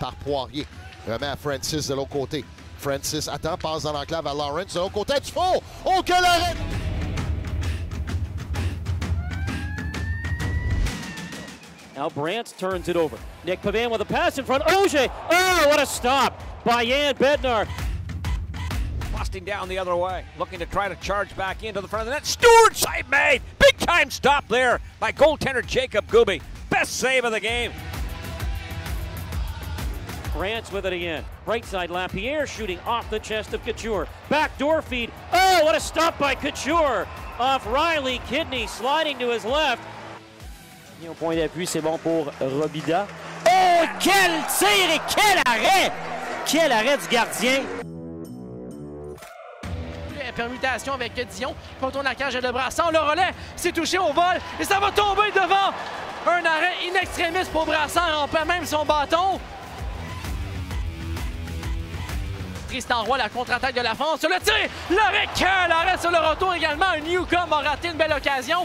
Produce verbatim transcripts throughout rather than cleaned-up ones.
par Poirier. Remet à Francis de l'autre côté. Francis attend, passe dans l'enclave à Lawrence de l'autre côté du fond. Oh, quel arrêt! Now Brant turns it over. Nick Pavin with a pass in front. Auger! Oh, what a stop by Jan Bednar. Busting down the other way, looking to try to charge back into the front of the net. Stewart save made! Big time stop there by goaltender Jacob Gubby. Best save of the game. Brant's with it again. Right side, Lapierre shooting off the chest of Couture. Backdoor feed. Oh, what a stop by Couture off Riley Kidney, sliding to his left. Au point d'appui, c'est bon pour Robida. Oh, quel tir et quel arrêt! Quel arrêt du gardien! Permutation avec Dion, retourne la cage de Brasson, le relais s'est touché au vol et ça va tomber devant un arrêt in extremis pour Brasson, on perd même son bâton. Tristan Roy, la contre-attaque de la France, sur le tir, l'arrêt, quel arrêt sur le retour également, Newcombe a raté une belle occasion.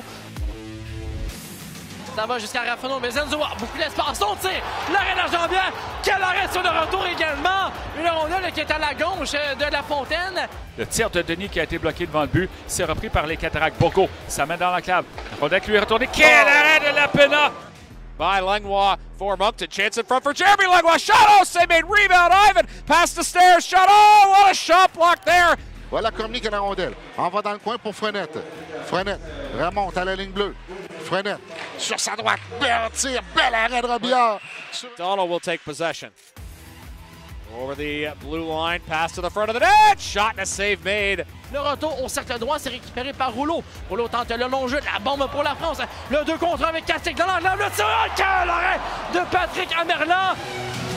Ça va jusqu'à Rafano, mais Zenzo a beaucoup d'espace. Son tir, l'arrêt de la jambière. Quel arrêt sur le retour également. Une rondelle qui est à la gauche de la Fontaine. Le tir de Denis qui a été bloqué devant le but, c'est repris par les Cataractes. Bourgault, ça mène dans la clave. La rondelle qui lui est retournée. Quel oh. arrêt de la Pena. By Langlois for Moncton. Chance in front for Jeremy Langlois. Shot, oh, save made. Rebound, Ivan. Past the stairs. Shot, oh, what a shot block there. Voilà Cormier qui a la rondelle. On va dans le coin pour Frenette. Frenette remonte à la ligne bleue. Frenette sur sa droite. Bel tir, bel arrêt de Robillard. Donald will take possession. Over the blue line, pass to the front of the net. Shot and a save made. Le retour au cercle droit, c'est récupéré par Rouleau. Rouleau tente le long jeu, la bombe pour la France. Le deux contre un avec Castic dans l'enveloppe. Le tir, quel arrêt de Patrick Amerland.